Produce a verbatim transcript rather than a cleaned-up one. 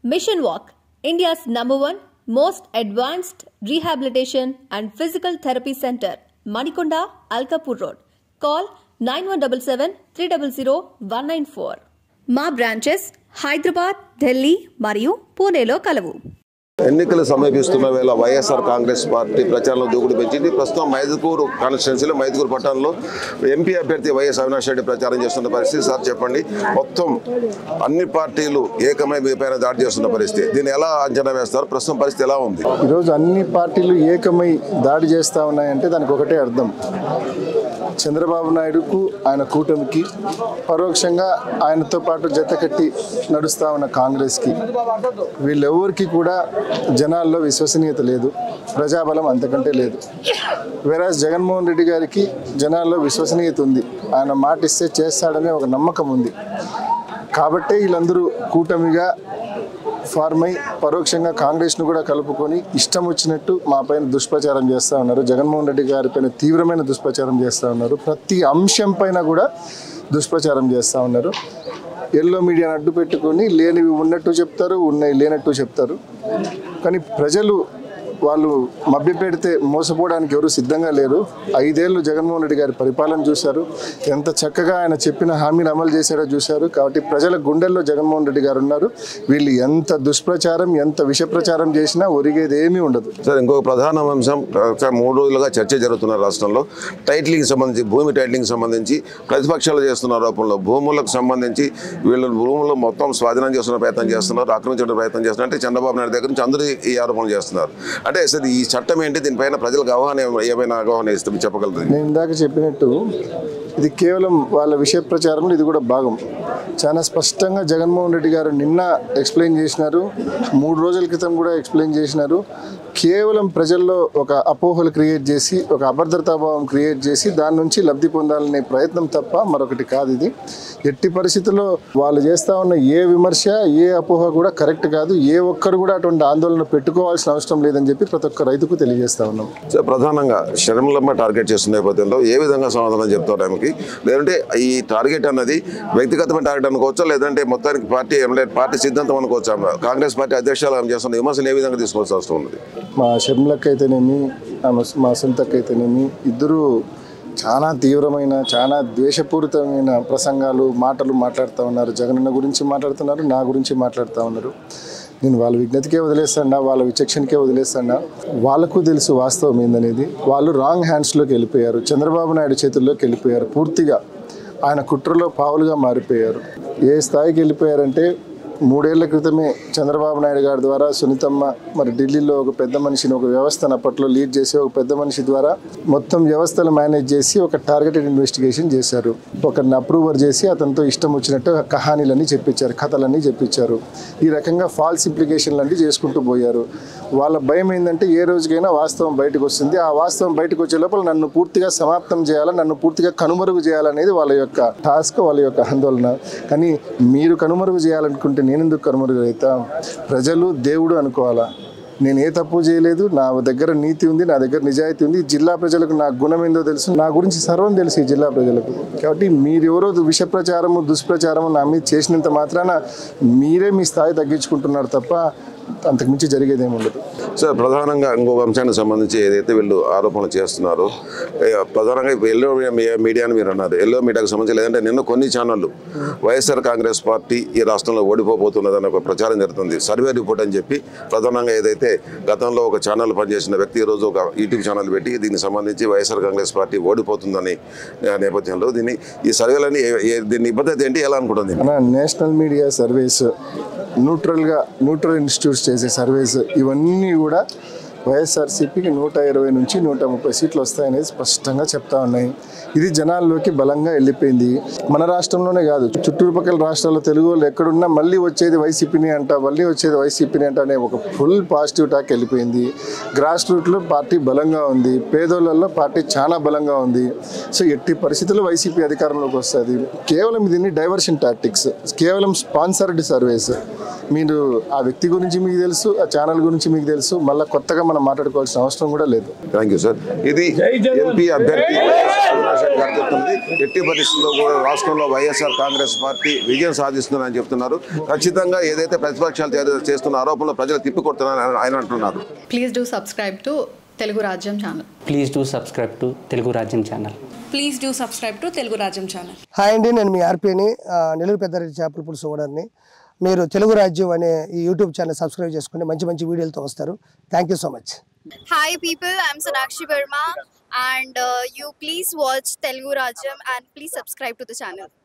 Mission Walk, India's number one most advanced rehabilitation and physical therapy center, Manikonda, Alkapur Road. Call nine one seven seven three zero zero one nine four. మా branches Hyderabad, Delhi మరియు పూణేలో కలవు. ఎన్నికలు సమీపిస్తున్న వేళ YSR Congress party ప్రచారంలో దూకుడు పెంచింది. ప్రస్తుతం మైదుకూరు కాన్స్టిట్యున్సీలో మైదుకూరు పట్టణంలో ఎంపీ అభ్యర్థి వైఎస్ అవినాష్ రెడ్డి ప్రచారం చేస్తున్న పరిస్థితి. సార్ చెప్పండి, మొత్తం అన్ని పార్టీలు ఏకమై మీ పైన దాడి చేస్తున్న పరిస్థితి, దీన్ని ఎలా అంచనా వేస్తారు? ప్రస్తుతం పరిస్థితి ఎలా ఉంది? ఈరోజు అన్ని పార్టీలు ఏకమై దాడి చేస్తూ ఉన్నాయంటే దానికి ఒకటే అర్థం, చంద్రబాబు నాయుడుకు ఆయన కూటమికి పరోక్షంగా ఆయనతో పాటు జతకట్టి నడుస్తూ ఉన్న కాంగ్రెస్కి వీళ్ళెవరికి కూడా జనాల్లో విశ్వసనీయత లేదు, ప్రజాబలం అంతకంటే లేదు. వేరాజ్ జగన్మోహన్ రెడ్డి గారికి జనాల్లో విశ్వసనీయత ఉంది, ఆయన మాట ఇస్తే చేస్తాడనే ఒక నమ్మకం ఉంది. కాబట్టే వీళ్ళందరూ కూటమిగా ఫార్మ్ అయి పరోక్షంగా కాంగ్రెస్ను కూడా కలుపుకొని ఇష్టం వచ్చినట్టు మా పైన దుష్ప్రచారం చేస్తూ ఉన్నారు. జగన్మోహన్ రెడ్డి గారి పైన తీవ్రమైన దుష్ప్రచారం చేస్తూ ఉన్నారు. ప్రతి అంశం పైన కూడా దుష్ప్రచారం చేస్తూ ఉన్నారు. ఎల్లో మీడియాను అడ్డు పెట్టుకొని లేనివి ఉన్నట్టు చెప్తారు, ఉన్నాయి లేనట్టు చెప్తారు. కానీ ప్రజలు వాళ్ళు మభ్యపెడితే మోసపోవడానికి ఎవరు సిద్ధంగా లేరు. ఐదేళ్లు జగన్మోహన్ రెడ్డి గారి పరిపాలన చూశారు, ఎంత చక్కగా ఆయన చెప్పిన హామీలు అమలు చేశారో చూశారు. కాబట్టి ప్రజల గుండెల్లో జగన్మోహన్ రెడ్డి గారు ఉన్నారు. వీళ్ళు ఎంత దుష్ప్రచారం, ఎంత విష ప్రచారం చేసినా ఒరిగేది ఏమీ ఉండదు. సార్, ఇంకొక ప్రధాన అంశం, మూడు రోజులుగా చర్చ జరుగుతున్న రాష్ట్రంలో టైటిలింగ్ సంబంధించి, భూమి టైటిలింగ్ సంబంధించి ప్రతిపక్షాలు చేస్తున్న ఆరోపణలు, భూములకు సంబంధించి వీళ్ళు భూములు మొత్తం స్వాధీనం చేస్తున్న ప్రయత్నం చేస్తున్నారు, ఆక్రమించడం ప్రయత్నం చేస్తున్నారు. అంటే చంద్రబాబు నాయుడు దగ్గర నుంచి అందరూ ఈ ఆరోపణలు చేస్తున్నారు. అంటే అసలు ఈ చట్టం ఏంటి, దీనిపైన ప్రజలకు అవగాహన ఏమైనా అవగాహన ఇస్తే చెప్పగలరు? నేను ఇందాక చెప్పినట్టు ఇది కేవలం వాళ్ళ విషయ ప్రచారంలో ఇది కూడా భాగం. చాలా స్పష్టంగా జగన్మోహన్ రెడ్డి గారు నిన్న ఎక్స్ప్లెయిన్ చేసినారు, మూడు రోజుల క్రితం కూడా ఎక్స్ప్లెయిన్ చేసినారు. కేవలం ప్రజల్లో ఒక అపోహలు క్రియేట్ చేసి, ఒక అభద్రతాభావం క్రియేట్ చేసి దాని నుంచి లబ్ధి పొందాలనే ప్రయత్నం తప్ప మరొకటి కాదు. ఇది ఎట్టి పరిస్థితుల్లో వాళ్ళు చేస్తూ ఉన్న ఏ విమర్శ, ఏ అపోహ కూడా కరెక్ట్ కాదు. ఏ ఒక్కరు కూడా అటువంటి ఆందోళన పెట్టుకోవాల్సిన అవసరం లేదని చెప్పి ప్రతి ఒక్క రైతుకు తెలియజేస్తా ఉన్నాం. ప్రధానంగా శర్మలమ్మ టార్గెట్ చేస్తున్న నేపథ్యంలో ఏ విధంగా సమాధానం చెప్తాడానికి, లేదంటే ఈ టార్గెట్ అన్నది వ్యక్తిగతమైన టార్గెట్ అనుకోవచ్చా, లేదంటే మొత్తానికి పార్టీ పార్టీ సిద్ధాంతం అనుకోవచ్చా? కాంగ్రెస్ పార్టీ అధ్యక్షులు ఆమె చేస్తున్న విమర్శలు ఏ విధంగా తీసుకోవాల్సి అవసరం ఉంది? మా షర్మిలక్క అయితేనేమి, మా సొంతక్క అయితేనేమి ఇద్దరు చాలా తీవ్రమైన, చాలా ద్వేషపూరితమైన ప్రసంగాలు, మాటలు మాట్లాడుతూ ఉన్నారు. జగనన్న గురించి మాట్లాడుతున్నారు, నా గురించి మాట్లాడుతూ ఉన్నారు. నేను వాళ్ళ విజ్ఞతకే వదిలేస్తాడా, వాళ్ళ విచక్షణకే వదిలేస్తాడా? వాళ్ళకు తెలుసు వాస్తవం ఏందనేది. వాళ్ళు రాంగ్ హ్యాండ్స్లోకి వెళ్ళిపోయారు, చంద్రబాబు నాయుడు చేతుల్లోకి వెళ్ళిపోయారు. పూర్తిగా ఆయన కుట్రలో పావులుగా మారిపోయారు. ఏ స్థాయికి వెళ్ళిపోయారంటే, మూడేళ్ల క్రితమే చంద్రబాబు నాయుడు గారి ద్వారా సునీతమ్మ మరి ఢిల్లీలో ఒక పెద్ద మనిషిని, ఒక వ్యవస్థను అప్పట్లో లీడ్ చేసి ఒక పెద్ద మనిషి ద్వారా మొత్తం వ్యవస్థలు మేనేజ్ చేసి ఒక టార్గెటెడ్ ఇన్వెస్టిగేషన్ చేశారు. ఒకరిని అప్రూవర్ చేసి అతనితో ఇష్టం వచ్చినట్టు కహానీలన్నీ చెప్పించారు, కథలన్నీ చెప్పించారు. ఈ రకంగా ఫాల్స్ ఇంప్లికేషన్లు అన్నీ చేసుకుంటూ పోయారు. వాళ్ళ భయం ఏంటంటే ఏ రోజుకైనా వాస్తవం బయటకు వస్తుంది, ఆ వాస్తవం బయటకు వచ్చే లోపల నన్ను పూర్తిగా సమాప్తం చేయాలా, నన్ను పూర్తిగా కనుమరుగు చేయాలనేది వాళ్ళ యొక్క టాస్క్, వాళ్ళ యొక్క ఆందోళన. కానీ మీరు కనుమరుగు చేయాలనుకుంటే నేనెందుకు కనుమరుగు అవుతా? ప్రజలు దేవుడు అనుకోవాలా. నేను ఏ తప్పు చేయలేదు, నా దగ్గర నీతి ఉంది, నా దగ్గర నిజాయితీ ఉంది. జిల్లా ప్రజలకు నా గుణం ఏందో తెలుసు, నా గురించి సర్వం తెలుసు ఈ జిల్లా ప్రజలకు. కాబట్టి మీరు ఎవరో విష ప్రచారము, దుష్ప్రచారము నా మీద చేసినంత మాత్రాన మీరే మీ స్థాయి తగ్గించుకుంటున్నారు తప్ప అంతకుమించి జరిగేదేమి ఉండదు. సార్, ప్రధానంగా ఇంకొక అంశానికి సంబంధించి ఏదైతే వీళ్ళు ఆరోపణలు చేస్తున్నారో, ప్రధానంగా ఎల్లో మీడియాని మీరు అన్నారు, ఎల్లో మీడియాకు సంబంధించి లేదంటే నిన్న కొన్ని ఛానళ్ళు వైఎస్ఆర్ కాంగ్రెస్ పార్టీ ఈ రాష్ట్రంలో ఓడిపోబోతున్నదని ఒక ప్రచారం జరుగుతుంది, సర్వే రిపోర్ట్ అని చెప్పి. ప్రధానంగా ఏదైతే గతంలో ఒక ఛానల్ పనిచేసిన వ్యక్తి ఈరోజు ఒక యూట్యూబ్ ఛానల్ పెట్టి దీనికి సంబంధించి వైఎస్ఆర్ కాంగ్రెస్ పార్టీ ఓడిపోతుందని నేపథ్యంలో దీన్ని ఈ సర్వేలని దీన్ని నిబద్ధత ఏంటి, ఎలా అనుకుంటుంది? నేషనల్ మీడియా సర్వేస్, న్యూట్రల్గా న్యూట్రల్ ఇన్స్టిట్యూట్స్ చేసే సర్వేస్, ఇవన్నీ కూడా వైఎస్ఆర్సీపీకి నూట ఇరవై నుంచి నూట ముప్పై సీట్లు వస్తాయనేది స్పష్టంగా చెప్తా ఉన్నాయి. ఇది జనాల్లోకి బలంగా వెళ్ళిపోయింది. మన రాష్ట్రంలోనే కాదు, చుట్టుపక్కల రాష్ట్రాల్లో తెలుగు వాళ్ళు ఎక్కడున్నా మళ్ళీ వచ్చేది వైసీపీని అంట, మళ్ళీ వచ్చేది వైసీపీని అంట అనే ఒక ఫుల్ పాజిటివ్ టాక్ వెళ్ళిపోయింది. గ్రాస్ రూట్లో పార్టీ బలంగా ఉంది, పేదోళ్ళల్లో పార్టీ చాలా బలంగా ఉంది. సో ఎట్టి పరిస్థితుల్లో వైసీపీ అధికారంలోకి వస్తుంది. కేవలం దీన్ని డైవర్షన్ టాక్టిక్స్, కేవలం స్పాన్సర్డ్ సర్వేస్. మీరు ఆ వ్యక్తి గురించి మీకు తెలుసు, ఆ ఛానల్ గురించి మీకు తెలుసు, మళ్ళీ కొత్తగా మన మనం మాట్లాడుకోవాల్సిన అవసరం కూడా లేదు. Thank you sir. ఇది ఎంపీ అభ్యర్థి అవినాష్ గారు చెప్తున్నది. ఎట్టి పరిస్థితుల్లో కూడా రాష్ట్రంలో వైఎస్ఆర్ కాంగ్రెస్ పార్టీ విజయం సాధిస్తుందని చెప్తున్నారు. ఖచ్చితంగా ఏదైతే ప్రతిపక్షాలు చేస్తున్న ఆరోపణలు ప్రజలు తిప్పికొడుతున్నారని ఆయన అంటున్నారు. Please do subscribe to Telugu Rajyam channel. Please do subscribe to Telugu Rajyam channel. Please do subscribe to Telugu Rajyam channel. Hi అండి, నేను మీ ఆర్పీని, నెల్లూరు పెద్దారెడ్డి చేపల పులుసు ఓనర్ని. మీరు తెలుగు రాజ్యం అనే ఈ యూట్యూబ్ ఛానల్ సబ్స్క్రైబ్ చేసుకుని మంచి మంచి వీడియోలతో వస్తారు. Thank you so much. Hi people, I'm Sonakshi Verma and uh, you please watch Telugu Rajyam and please subscribe to the channel.